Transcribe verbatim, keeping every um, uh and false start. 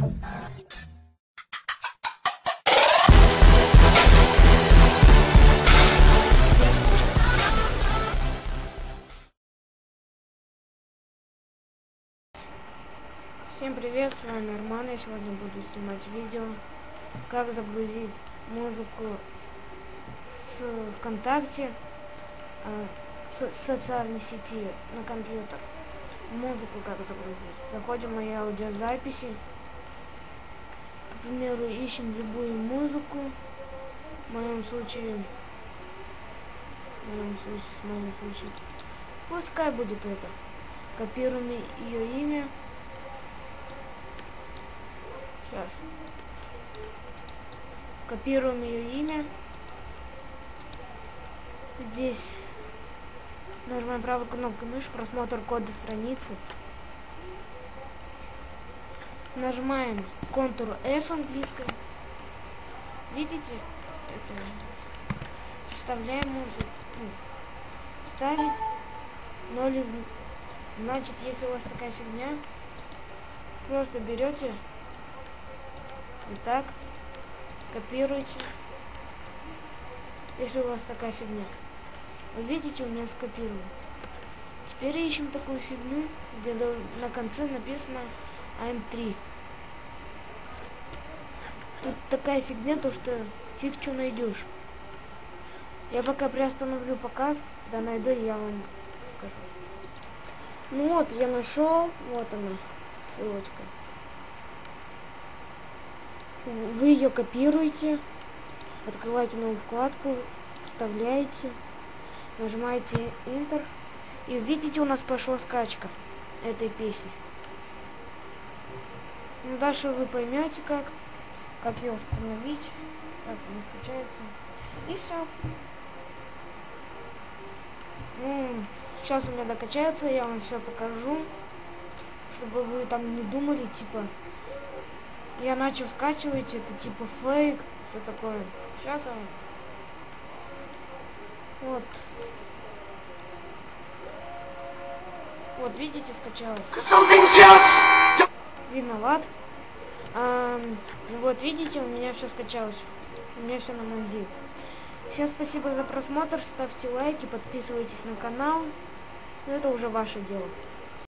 Всем привет, с вами Арман. Я сегодня буду снимать видео, как загрузить музыку с ВКонтакте, с социальной сети на компьютер. Музыку как загрузить. Заходим в мои аудиозаписи, к примеру, ищем любую музыку. В моем случае, в моем случае, в моем случае, пускай будет это. Копируем ее имя. Сейчас. Копируем ее имя. Здесь нажимаем правой кнопкой мыши, просмотр кода страницы. Нажимаем Ctrl F английской. Видите? Это. Вставляем музыку. Ставить. ноль из... Значит, если у вас такая фигня, просто берете вот так, копируйте. Если у вас такая фигня. Вот видите, у меня скопировалось. Теперь ищем такую фигню, где на конце написано эй эм три. Тут такая фигня, то что фиг что найдешь. Я пока приостановлю показ, да найду, я вам скажу. Ну вот, я нашел, вот она, ссылочка. Вы ее копируете, открываете новую вкладку, вставляете, нажимаете Enter, и видите, у нас пошла скачка этой песни. Ну, дальше вы поймете, как, как ее установить. Так, она скачается. И все. Ну, сейчас у меня докачается, я вам все покажу, чтобы вы там не думали, типа, я начал скачивать, это типа фейк, все такое. Сейчас вам. Вот. Вот, видите, скачалось. Виноват. А, вот, видите, у меня все скачалось. У меня все на мази. Всем спасибо за просмотр, ставьте лайки, подписывайтесь на канал. Но это уже ваше дело.